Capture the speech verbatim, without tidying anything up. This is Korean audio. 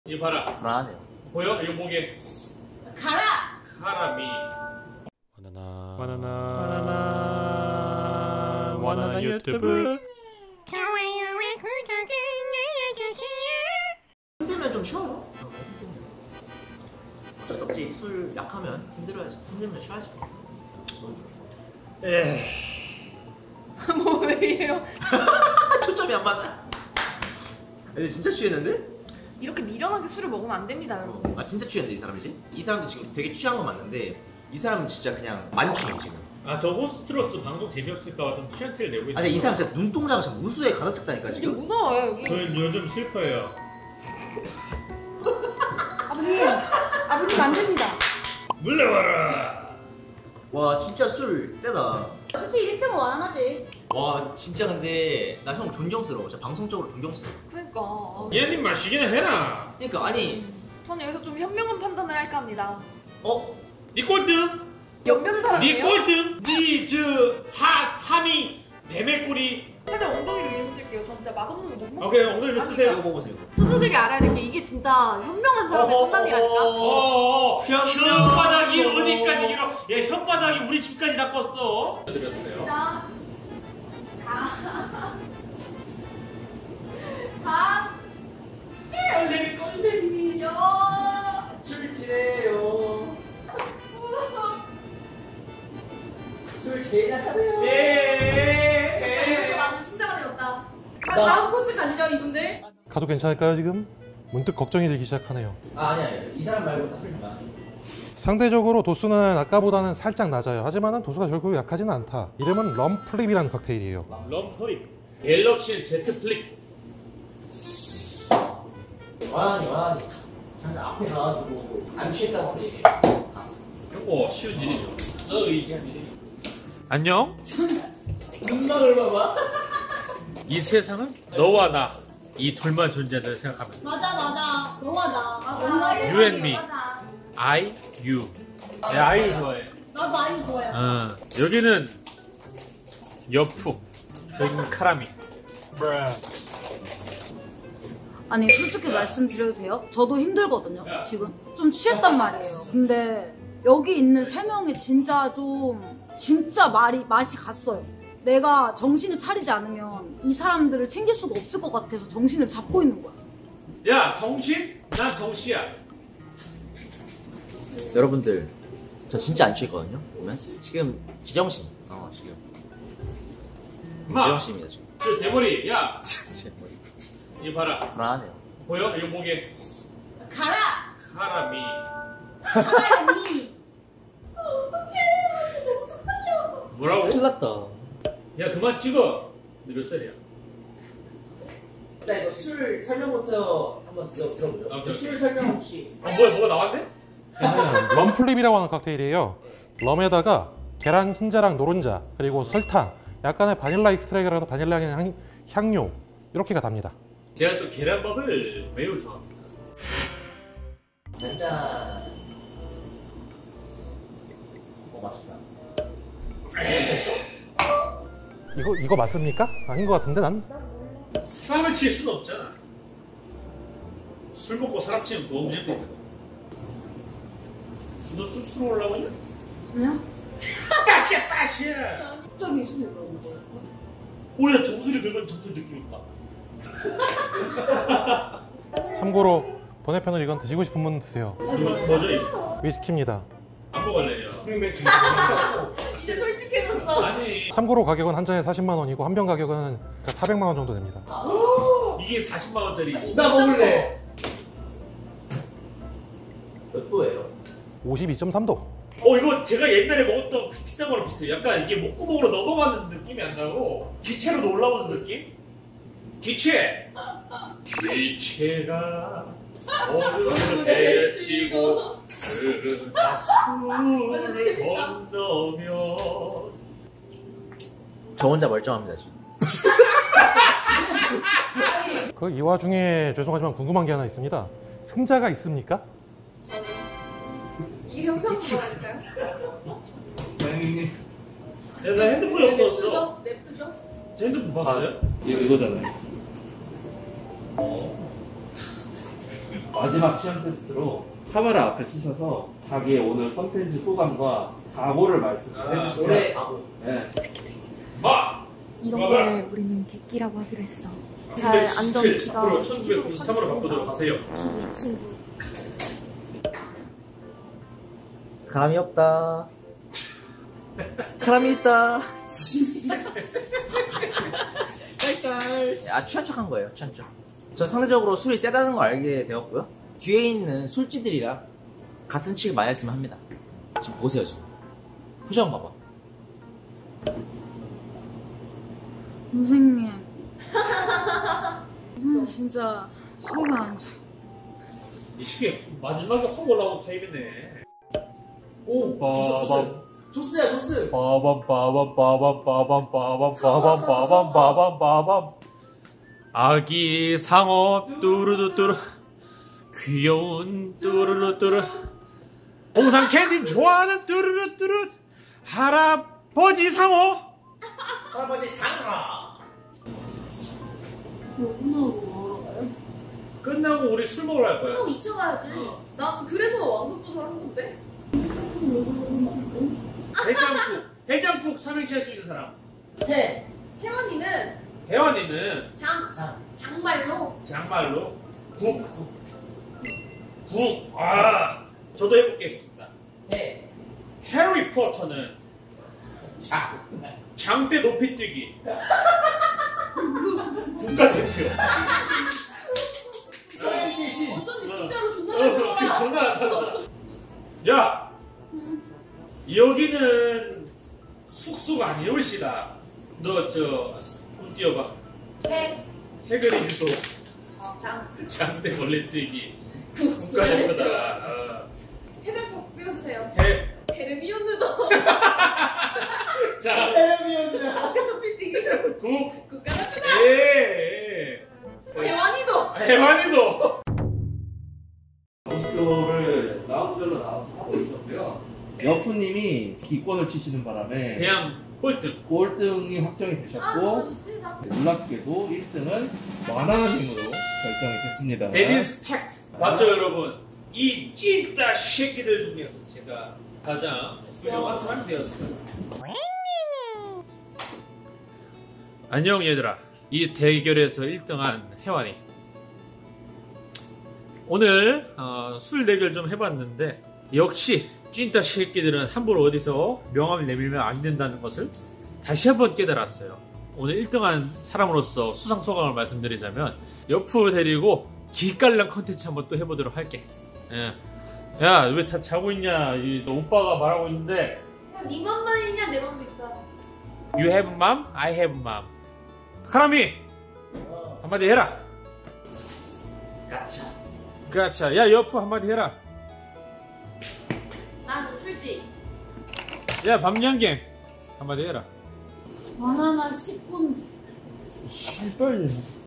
이거 봐라. 불안하네요. 보여? 이거 목에 가라! 사람이 바나나 바나나 바나나 바나나 유튜브. 좋아요와 구독을 눌러주세요. 힘들면 좀 쉬어요. 어쩔 수 없지. 술 약하면 힘들어야지. 힘들면 쉬어야지. 에 뭐 왜 이래요? 초점이 안 맞아. 근데 진짜 취했는데? 이렇게 미련하게 술을 먹으면 안 됩니다, 여러분. 아 진짜 취했는데 이 사람이지? 이 사람도 지금 되게 취한 거 맞는데 이 사람은 진짜 그냥 만취해 지금. 아, 저 호스트로서 방송 재미없을까 좀 취한 티를 내고 있는. 아, 이 사람 진짜 눈동자가 지금 무수에 가득 찼다니까 이게 지금. 무서워요, 여기. 저는 요즘 슬퍼요. 아버님, 아버님 안 됩니다. 물러와라. 와 진짜 술 세다. 솔직히 일 등은 완하지. 와 진짜 근데 나 형 존경스러워. 진짜 방송적으로 존경스러워. 그러니까. 얘님 마시기나 해라. 그러니까 아니 저는 여기서 좀 현명한 판단을 할까 합니다. 어? 니 꼴등. 연변 니 사람이에요? 꼴등. 니저 사 삼이 매매꼬리. 살짝 엉덩이를 이름 쓸게요. 전 진짜 맛없는 거 못 먹어요. 오케이, 엉덩이 몇 이거 쓰세요? 먹어보세요 이거. 스스들이 알아야 될 게 이게 진짜 현명한 사람의 판단이라니까. 어어. 현명한 혓바닥이 거. 어디까지 길어? 야, 혓바닥이 우리 집까지 다 껐어. 드렸어요. 자, 가. 가. 꼴레미 꼴레미. 여. 술지래요. 후. 술 제일 약하네요. 예. 나는 순자가 되었다. 자, 나- 다음 코스 가시죠, 이분들. 가도 괜찮을까요 지금? 문득 걱정이 되기 시작하네요. 아 아니야 아니야. 이 사람 말고 딱 틀린다. 상대적으로 도수는 아까보다는 살짝 낮아요. 하지만 도수가 결코 약하지는 않다. 이름은 럼플립이라는 칵테일이에요. 럼플립. 갤럭시 Z 플립. 원하니 원하니. 잠깐 앞에 가가지고 안 취했다고 한번 얘기해. 가서. 이거 쉬운 일이죠. 써 의지한 일이. 안녕. 눈망울 봐봐. 이 세상은 너와 나 이 둘만 존재한다고 생각하면 맞아, 맞아. 너와 나. 맞아. You and me. 맞아. I, you. 내 아이를 좋아해. 나도 아이 좋아요. 어, 여기는 여프, 여기는 카라미. 아니 솔직히 말씀드려도 돼요? 저도 힘들거든요 지금 좀 취했단 말이에요. 근데 여기 있는 세 명이 진짜 좀 진짜 말이 맛이 갔어요. 내가 정신을 차리지 않으면 이 사람들을 챙길 수가 없을 것 같아서 정신을 잡고 있는 거야. 야, 정신? 난 정시야. 여러분들 저 진짜 안 취했거든요. 보면 지금 지정신. 어 지금. 마. 지정신입니다 지금. 저 대머리, 야, 제 머리. 이거 봐라. 불안하네요. 보여? 이거 목에 가라! 카라미. 가라니! 뭐라고? 큰일 났다. 야, 그만 찍어. 너 몇 살이야? 일단 이거 술 설명부터 한번 들어, 들어보죠. 아, 오케이, 술 설명 혹시 어, 뭐야, 뭐가 나왔네? 럼플립이라고 하는 칵테일이에요. 럼에다가 계란 흰자랑 노른자 그리고 설탕, 약간의 바닐라 익스트랙이라서 바닐라 향, 향료 이렇게가 답니다. 제가 또 계란밥을 매우 좋아합니다. 짠짠. 어 맛있다. 이거 이거 맞습니까? 아닌 것 같은데 난. 사람을 칠 수는 없잖아. 술 먹고 사람 치면 너무 재밌거든. 너좀 술 먹으려고 했냐? 그냥 빠시야, 빠시야. 갑자기 술이 그러는 거예요. 오야, 정수리 긁은 정수리 느낌 있다. 참고로 번외편을 이건 드시고 싶은 분 드세요. 이거 뭐죠, 이거? 위스키입니다. 안 먹을래요. 이제 솔직해졌어. 아니, 참고로 가격은 한 잔에 사십만 원이고 한 병 가격은 사백만 원 정도 됩니다. 이게 사십만 원짜리. 나 먹을래. 몇 도예요? 오십이 점 삼 도. 어, 이거 제가 옛날에 먹었던 그 비싼 거랑 비슷해요. 약간 이게 목구멍으로 넘어가는 느낌이 안 나고 기체로 올라오는 느낌? 기체! 기체가 어둠을 헤치고 그 가수를 건너면. 저 혼자 멀쩡합니다 지금. 그 이 와중에 죄송하지만 궁금한 게 하나 있습니다. 승자가 있습니까? 이게 현명 그거랄까요? 야, 나 핸드폰이 없어졌어. 냅두죠? 냅두죠? 제 핸드폰 봤어요? 이거, 이거잖아요. 어. 마지막 시험 테스트로 카메라 앞에 쓰셔서 자기의 오늘 컨텐츠 소감과 각오를 말씀을 아, 해주시면 올해 가고. 네. 마! 이런 봐봐. 걸 우리는 객기라고 하기로 했어. 잘 천구백십칠, 안전기가 앞으로 천구백구십삼으로 바꾸도록 하세요. 이 친구. 감이 없다. 사람이 있다. 깔깔. 아, 취한 척한 거예요, 취한 척. 전 상대적으로 술이 세다는 걸 알게 되었고요. 뒤에 있는 술찌들이랑 같은 취급 많이 했으면 합니다. 지금 보세요, 지금. 표정 봐봐. 선생님. 음, 진짜 소리가 안 쳐. 이 시계 마지막에 확 올라오고 타입이네. 오, 빠밤. 조스, 조스야, 조스. 빠밤 빠밤 빠밤 빠밤 빠밤 빠밤 빠밤 빠밤 빠밤. 아기 상어 뚜루루뚜루 귀여운 뚜루루뚜루 홍상 캔디 좋아하는 뚜루루뚜루 할아버지 상어. 할아버지 상아. 뭐 끝나고 뭐하러 가요? 끝나고 우리 술 먹으러 갈 거야. 또 이 차 가야지. 어. 나 그래서 완급조사를 한 건데. 해장국 해장국 삼행시 할 수 있는 사람. 네. 혜원이는 혜원이는 장, 장. 장말로 장말로 국. 국. 아, 저도 해보겠습니다. 해. 해리포터는 장. 장대 높이뛰기. 국가대표. 서현시 신. 어쩐지 어. 진짜로 존나 어, 잘 그 들어와. 전화 안 받아. 야, 여기는 숙소가 아니올시다. 너 저 운 띄워봐. 해, 해그리드도 어, 장, 장대 걸레뛰기 국, 국가대표다. 어. 해장국 띄워주세요. 해. 헤르미온느도 자, 헤르미온느. 장대높이뛰기 국. 국가대표다. 예. 혜원이도 해완이도. 점수표를 라운드별로 나와서 하고 있었고요. 여푸님이 기권을 치시는 바람에 그냥 꼴등. 꼴등이 확정이 아, 되셨고 아주 소리다. 놀랍게도 일 등은 와나님으로 결정이 됐습니다. That is fact. 맞죠, 여러분? 이 찐따 새끼들 중에서 제가 가장 훌륭한 사람이 되었습니다. 안녕 얘들아. 이 대결에서 일 등한 혜완이. 오늘 어, 술 대결 좀 해봤는데 역시 찐따 새끼들은 함부로 어디서 명함을 내밀면 안 된다는 것을 다시 한번 깨달았어요. 오늘 일 등한 사람으로서 수상 소감을 말씀드리자면 여프 데리고 기깔난 컨텐츠 한번 또 해보도록 할게. 예. 야, 왜 다 자고 있냐? 이, 너 오빠가 말하고 있는데 야, 네 맘만 있냐 내 맘도 있다. You have mom, I have mom. 카라미 한마디 해라. 가차. 그렇죠. 야, 여프 한마디 해라. 나는 술집. 야, 밤양갱 한마디 해라. 바나나 십 분. 씨발.